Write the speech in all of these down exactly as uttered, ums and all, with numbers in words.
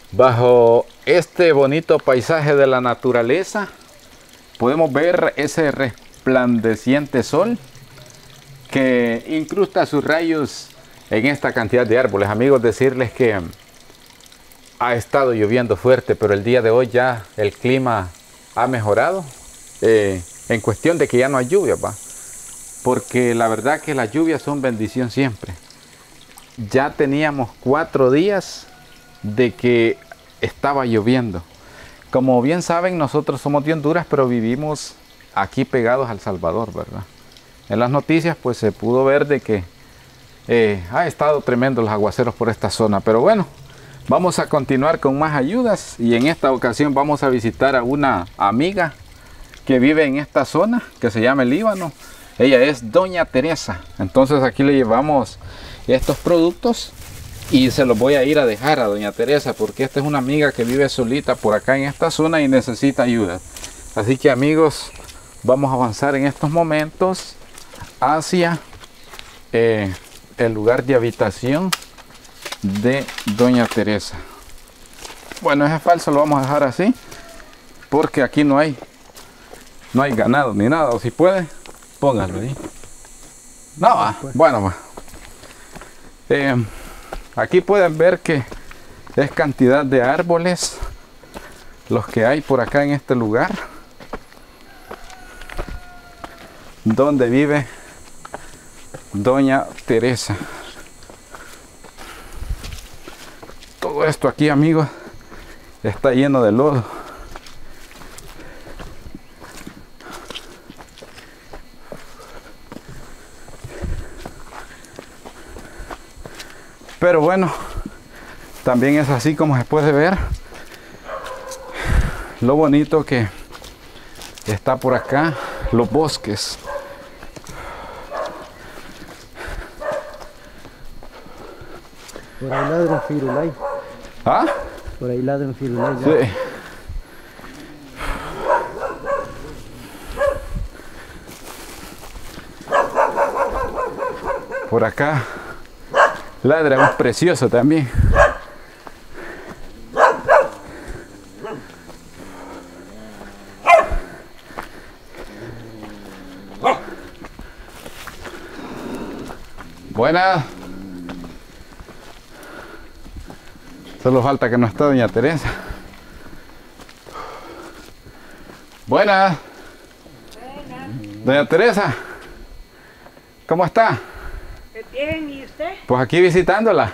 Bajo este bonito paisaje de la naturaleza podemos ver ese resplandeciente sol que incrusta sus rayos en esta cantidad de árboles. Amigos, decirles que ha estado lloviendo fuerte, pero el día de hoy ya el clima ha mejorado eh, en cuestión de que ya no hay lluvia, ¿va? Porque la verdad que las lluvias son bendición siempre. Ya teníamos cuatro días de que estaba lloviendo. Como bien saben, nosotros somos de Honduras, pero vivimos aquí pegados a El Salvador, ¿verdad? En las noticias pues se pudo ver de que eh, ha estado tremendo los aguaceros por esta zona. Pero bueno, vamos a continuar con más ayudas y en esta ocasión vamos a visitar a una amiga que vive en esta zona, que se llama El Líbano. Ella es Doña Teresa. Entonces aquí le llevamos estos productos y se los voy a ir a dejar a Doña Teresa, porque esta es una amiga que vive solita por acá en esta zona y necesita ayuda. Así que amigos, vamos a avanzar en estos momentos hacia eh, el lugar de habitación de Doña Teresa. Bueno, ese falso lo vamos a dejar así porque aquí no hay no hay ganado ni nada, o si puede póngalo ahí. No, va. Bueno, va. Eh, aquí pueden ver que es cantidad de árboles los que hay por acá en este lugar donde vive Doña Teresa. Todo esto aquí, amigos, está lleno de lodo. Pero bueno, también es así como se puede ver lo bonito que está por acá, los bosques. Por ahí ladra un firulay. ¿Ah? Por ahí ladra un firulay. Ya. Sí. Por acá ladra un precioso también. Buenas. Solo falta que no está Doña Teresa. Buenas. Buenas. Doña Teresa, ¿cómo está? Bien, ¿y usted? Pues aquí visitándola.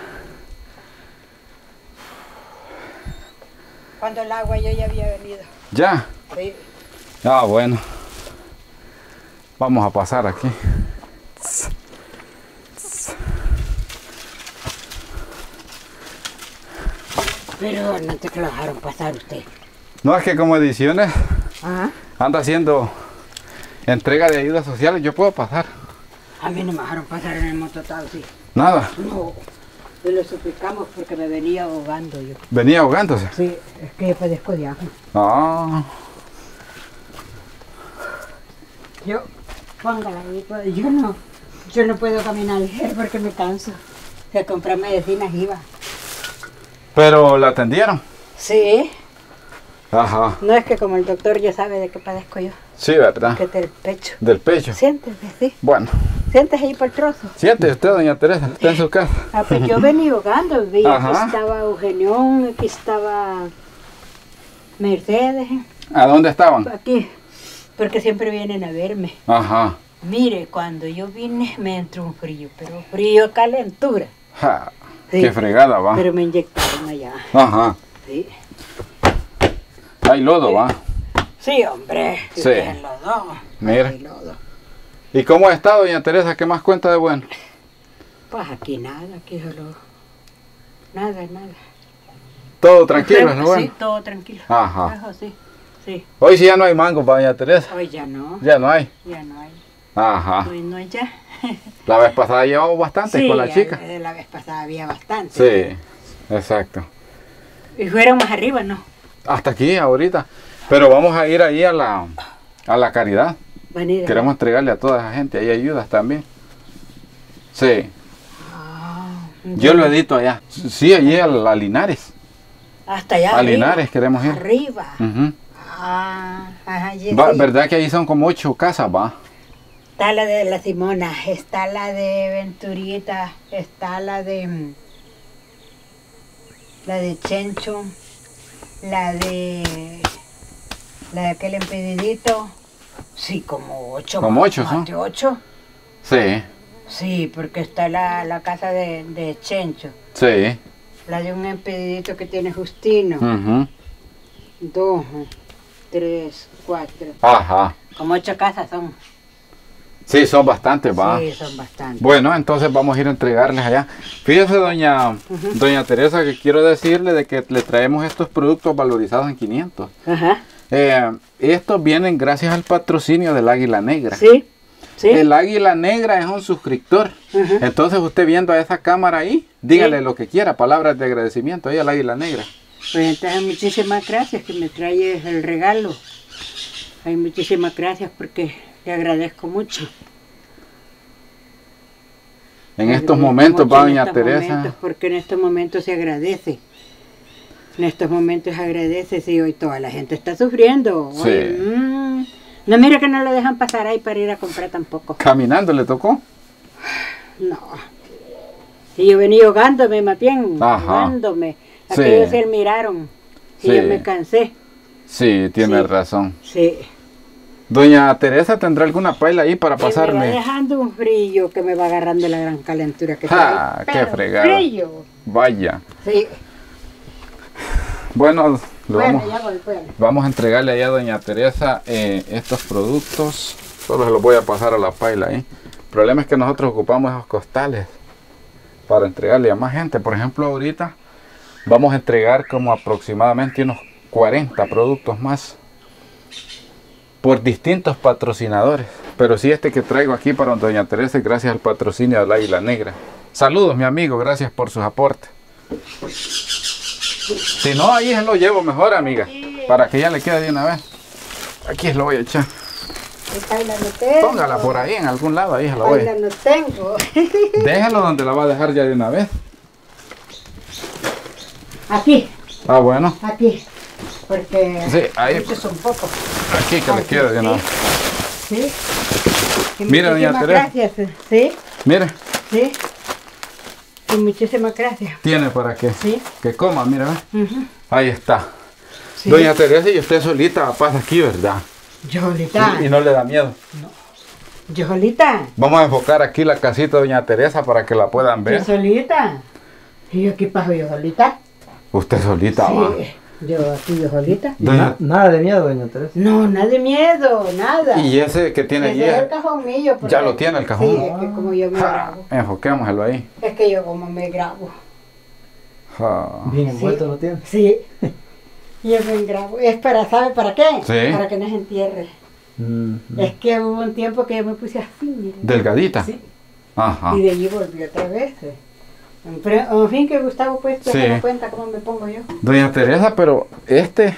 Cuando el agua yo ya había venido. ¿Ya? Sí. Ah, bueno. Vamos a pasar aquí. Pero no te que lo dejaron pasar usted. No, es que como Ediciones Ajá. anda haciendo entrega de ayudas sociales, yo puedo pasar. A mí no me dejaron pasar en el mototaxi. Nada. No. Y lo suplicamos porque me venía ahogando yo. Venía ahogándose. Sí, es que yo padezco de asma. Ah. Yo, póngala ahí, pues, yo no, yo no puedo caminar ligero porque me canso. Si a comprar medicinas iba. Pero la atendieron. Sí. Ajá. No es que como el doctor ya sabe de qué padezco yo. Sí, ¿verdad? Que es del pecho. Del pecho. Siéntese, sí. Bueno. Siéntese ahí por el trozo. Siéntese usted, Doña Teresa, está en su casa. Ah, pues yo venía ahogando, vi, Ajá. aquí estaba Eugenión, aquí estaba Mercedes, ¿A dónde estaban? aquí, porque siempre vienen a verme. Ajá. Mire, cuando yo vine me entró un frío, pero frío calentura. Ja, Sí. qué fregada, va. Pero me inyectaron allá. Ajá. Sí, Hay lodo, va. sí hombre, Sí. usted lo do. Mira. Hay lodo. ¿Y cómo ha estado, Doña Teresa? ¿Qué más cuenta de bueno? Pues aquí nada, aquí solo, nada, nada. Todo tranquilo, Usted- ¿no? Bueno. Sí, todo tranquilo. Ajá. Eso sí, sí. Hoy sí ya no hay mango para Doña Teresa. Hoy ya no, Ya no hay. ya no hay. Ajá. Hoy no hay ya. La vez pasada llevamos bastante Sí, con la ya chica. de la vez pasada había bastante. Sí, exacto. Y fueron más arriba, ¿no? Hasta aquí, ahorita. Pero vamos a ir ahí a la, a la caridad. Venir. Queremos entregarle a toda esa gente. Hay ayudas también. Sí. Ah, Yo lo edito allá. Sí, allí a la Linares. Hasta allá A arriba. Linares queremos ir. Arriba. Ujú. Ah, ajá, y Va, sí. ¿verdad que ahí son como ocho casas, va? Está la de la Simona, está la de Venturita, está la de mm, la de Chencho, la de la de aquel empedidito. Sí, como ocho. Como más- ocho, más ¿son? de ocho. Sí, Sí, porque está la, la casa de, de Chencho, sí. la de un empedidito que tiene Justino. Ujú. Dos, tres, cuatro. Ajá. Como ocho casas son. Sí, son bastantes, va. Sí, son bastantes. Bueno, entonces vamos a ir a entregarles allá. Fíjese, doña, doña Teresa, que quiero decirle de que le traemos estos productos valorizados en quinientos. Ajá. Eh, estos vienen gracias al patrocinio del Águila Negra. Sí, sí. El Águila Negra es un suscriptor. Ajá. Entonces usted viendo a esa cámara ahí, dígale Sí. lo que quiera, palabras de agradecimiento ahí al Águila Negra. Pues entonces muchísimas gracias que me traes el regalo. Ay, muchísimas gracias porque le agradezco mucho. En Le estos agradezco momentos mucho va en doña estos Teresa. momentos, porque en estos momentos se agradece. En estos momentos agradece, sí, hoy toda la gente está sufriendo. Sí. Hoy, mm, no, mira que no lo dejan pasar ahí para ir a comprar tampoco. Caminando le tocó. No. Y yo venía ahogándome más bien, Ajá. ahogándome. Sí. Aquellos se miraron. Y Sí. yo me cansé. Sí, tiene Sí. razón. Sí. Doña Teresa, ¿tendrá alguna paila ahí para Y me va pasarme? dejando un frío que me va agarrando la gran calentura que Ah, trae. qué Pero fregado. frío. Vaya. Sí. Bueno, lo Bueno, vamos, ya voy, pues. vamos a entregarle allá a doña Teresa eh, estos productos. Solo se los voy a pasar a la paila ahí. El problema es que nosotros ocupamos esos costales para entregarle a más gente. Por ejemplo, ahorita vamos a entregar como aproximadamente unos cuarenta productos más por distintos patrocinadores. Pero sí, este que traigo aquí para doña Teresa, gracias al patrocinio del Águila Negra. Saludos, mi amigo, gracias por sus aportes. Si no, ahí se lo llevo mejor, amiga, para que ya le quede de una vez. Aquí se lo voy a echar. Esta la no tengo. Póngala por ahí, en algún lado, ahí se la Ahí voy. la no tengo. Déjalo donde la va a dejar ya de una vez. Aquí, Ah, bueno, aquí. Porque Sí, ahí. muchos son pocos. aquí que le Aquí, quede de una vez. Sí. Y Mira, doña muchísimas Teresa. gracias. Sí, Mire, sí. Y muchísimas gracias. tiene para que, Sí. que coma, mira, ve. Ujú. Ahí está. Sí. Doña Teresa, y usted solita pasa aquí, ¿verdad? Yo solita. Y no le da miedo. Yo solita. Vamos a enfocar aquí la casita de doña Teresa para que la puedan Yo ver. solita. Y yo aquí paso yo solita. Usted solita, va. Sí. Yo aquí yo solita. Doña- Na- nada de miedo, doña Teresa. No, nada de miedo, nada. Y ese que tiene Ese es el ahí, cajón mío. porque- ya lo tiene el cajón. Sí, es que como yo me Ja, grabo. enfoquémoselo ahí. Es que yo como me grabo. Ja. Bien envuelto lo tiene. Sí. Yo me grabo. Es para, ¿sabe para qué? Sí. Para que no se entierre. Mm, mm. Es que hubo un tiempo que yo me puse así, mire. Delgadita. Sí. Ajá. Y de allí volví otra vez. eh. Pero, en fin, que Gustavo, pues, te Sí. das cuenta cómo me pongo yo. Doña Teresa, pero este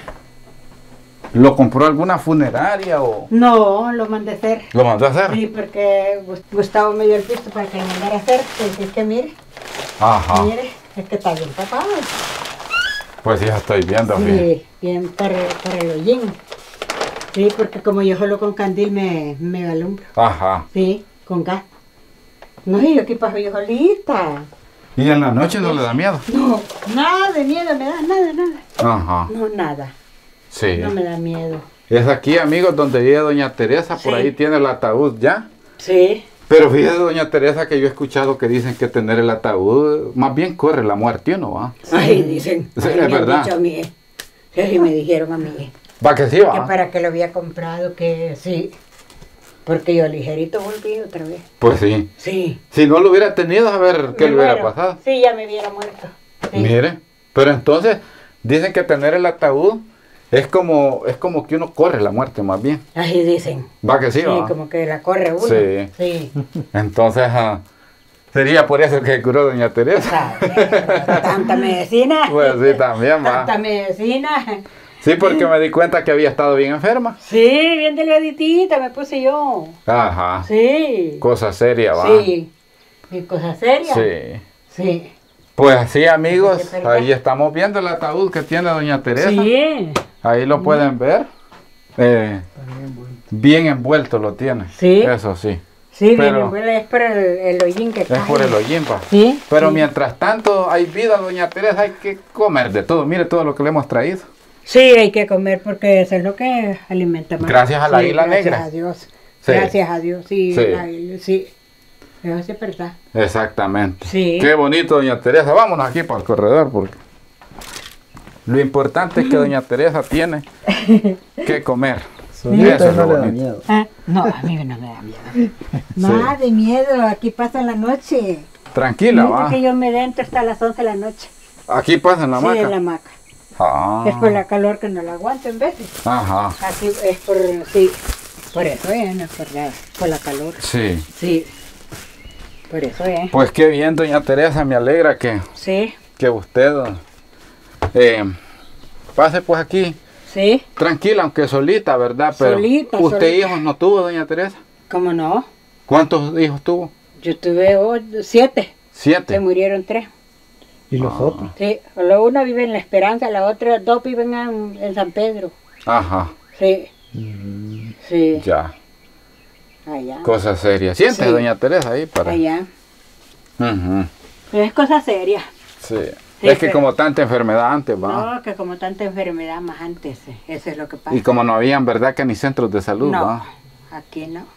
lo compró alguna funeraria o No, lo mandé a hacer. lo mandó a hacer. Sí, porque Gus- Gustavo me dio el pisto para que lo mandara a hacer. Pues, es que mire, Ajá. mire, es que está bien tapado. Pues ya estoy viendo. fíjate. Sí, bien para, para el hollín. Sí, porque como yo solo con candil me, me alumbro. Ajá. Sí, con gas. No, y yo aquí paso yo solita. Y en la noche no le da miedo. No, nada de miedo me da, nada, nada. Ajá. No, nada. Sí. No me da miedo. Es aquí, amigos, donde vive doña Teresa. Por Sí. ahí tiene el ataúd ya. Sí. Pero fíjese, doña Teresa, que yo he escuchado que dicen que tener el ataúd más bien corre la muerte, ¿o no va? Ay, dicen. Sí, ay, es me han verdad. dicho a mí. Sí, sí, me dijeron a mí. Va que sí, Que va. para que lo había comprado, que sí. Porque yo ligerito volví otra vez. Pues sí. Sí. Si no lo hubiera tenido, a ver qué Me le hubiera muero. pasado. Sí, ya me hubiera muerto. Sí. Mire, pero entonces dicen que tener el ataúd es como es como que uno corre la muerte más bien. Así dicen. Va que sí, Sí, va. como que la corre uno. Sí. Sí. Entonces ah, sería por eso que curó doña Teresa. Sabe, tanta medicina. Pues sí, también va. Tanta medicina. Sí, porque me di cuenta que había estado bien enferma. Sí, bien delgaditita me puse yo. Ajá. Sí. Cosa seria, va. Sí. ¿Y cosa seria? Sí. Sí. Pues sí, amigos, Sí, ¿verdad? ahí estamos viendo el ataúd que tiene doña Teresa. Sí, Ahí lo pueden ver. Eh, bien envuelto lo tiene. Sí. Eso sí. sí, Pero- bien, es por el, el hollín que Es cae. por el hollín, pa. Sí. Pero sí. mientras tanto hay vida, doña Teresa, hay que comer de todo. Mire todo lo que le hemos traído. Sí, hay que comer porque eso es lo que alimenta más. Gracias a la Sí, isla gracias negra. a Dios. Sí. Gracias a Dios, sí. Sí. la- sí. Eso sí es verdad. Exactamente. Sí. Qué bonito, doña Teresa. Vámonos aquí para el corredor porque lo importante es que doña Teresa tiene que comer. Solita Eso es no lo le da bonito. miedo. Ah, no, a mí no me da miedo. Nada de miedo, aquí pasa la noche. Tranquila, Desde va. que yo me dentro hasta las once de la noche. Aquí pasa en la sí, hamaca. en la hamaca. Ah. Es por la calor que no la aguanto en veces. Ajá. Así es por, sí, por eso es, no es por la, por la calor. Sí. Sí, por eso es. Pues qué bien, doña Teresa. Me alegra que, Sí, que usted eh, pase pues aquí sí, tranquila, aunque solita, ¿verdad? Pero Solita, ¿usted solita. hijos no tuvo, doña Teresa? ¿cómo no? ¿Cuántos hijos tuvo? Yo tuve oh, siete, se Siete. murieron tres. ¿Y los Ah. otros? Sí, la una vive en La Esperanza, la otra dos viven en, en San Pedro. Ajá. Sí, Mm, sí, Ya. allá, Cosas serias. Siente, Sí. doña Teresa, ahí para. allá. Ujú. Pero es cosa seria. Sí. Sí, Es que pero- como tanta enfermedad antes, va. No, que como tanta enfermedad más antes, eh, eso es lo que pasa. Y como no habían, ¿verdad? Que ni centros de salud, no, va. aquí no,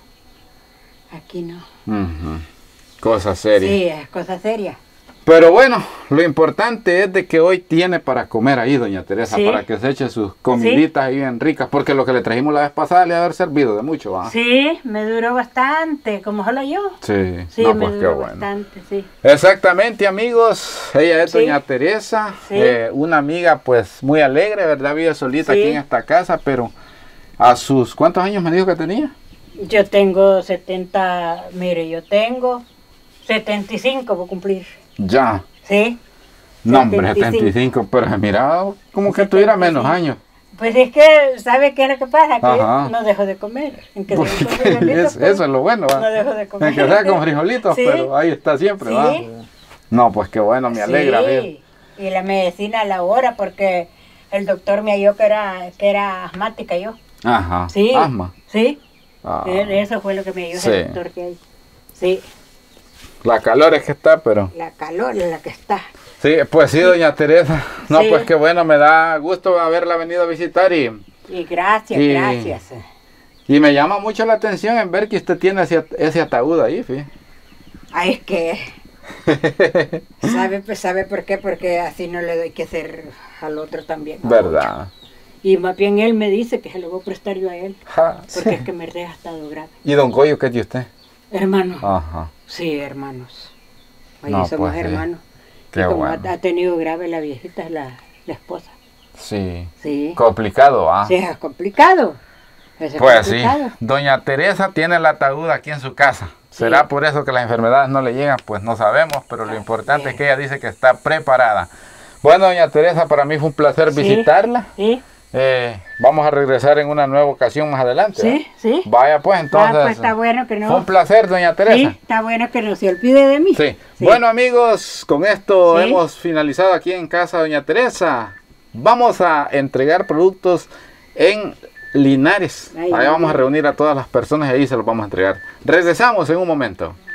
aquí no. Ujú. Cosas serias. Sí, es cosa seria. Pero bueno, lo importante es de que hoy tiene para comer ahí, doña Teresa, Sí. para que se eche sus comiditas ahí bien ricas, porque lo que le trajimos la vez pasada le ha de haber servido de mucho, ¿va? Sí, me duró bastante, como solo yo. Sí, Sí, no, me pues qué duró bueno. bastante, sí. Exactamente, amigos, ella es Sí. doña Teresa, Sí. eh, una amiga pues muy alegre, ¿verdad? Vive solita Sí. aquí en esta casa, pero a sus, ¿cuántos años me dijo que tenía? Yo tengo setenta, mire, yo tengo setenta y cinco por cumplir. Ya, ¿Sí? no hombre, setenta y cinco. setenta y cinco, pero mira, como que tuviera menos setenta y cinco. años. Pues es que, ¿sabe qué es lo que pasa? Que Ajá. no dejo de comer. En que Pues, sea con frijolitos, es- pues, eso es lo bueno, ¿va? no dejo de comer. En que sea con frijolitos, Sí. pero ahí está siempre, ¿va? Sí. No, pues qué bueno, me alegra. ver. Sí, y la medicina a la hora, porque el doctor me halló que era, que era asmática yo. Ajá, Sí. asma. Sí, Ah, él- eso fue lo que me dio Sí. el doctor que hay. Sí, la calor es que está, pero... la calor es la que está. Sí, pues sí, doña Teresa. No, Sí. pues qué bueno, me da gusto haberla venido a visitar y, Y gracias, Y- gracias. y me llama mucho la atención en ver que usted tiene ese, ese ataúd ahí, fíjate. Ay, es que, ¿sabe, pues, ¿sabe por qué? Porque así no le doy que hacer al otro también. ¿Verdad? Y más bien él me dice que se lo voy a prestar yo a él, Ja, porque sí. es que me ha estado grave. ¿Y don Goyo qué es de usted? Hermano, Ajá, sí, hermanos. Ahí No, somos pues, sí. hermanos. qué Y como bueno. ha, ha tenido grave la viejita, la, la esposa. Sí, Sí. complicado, ¿ah? Sí, es complicado. Es Pues sí, complicado. doña Teresa tiene el ataúd aquí en su casa. Sí. ¿Será por eso que las enfermedades no le llegan? Pues no sabemos, pero lo Así importante es es. que ella dice que está preparada. Bueno, doña Teresa, para mí fue un placer Sí. visitarla. Sí, Eh, vamos a regresar en una nueva ocasión más adelante. sí, sí. ¿verdad? Vaya pues, entonces. Ah, pues está bueno que no. Fue un placer, doña Sí, Teresa. está bueno que no se olvide de mí. Sí. Sí. Bueno, amigos, con esto Sí. hemos finalizado aquí en casa de doña Teresa. Vamos a entregar productos en Linares. Ay, Allá vamos a ay. reunir a todas las personas y ahí se los vamos a entregar. Regresamos en un momento.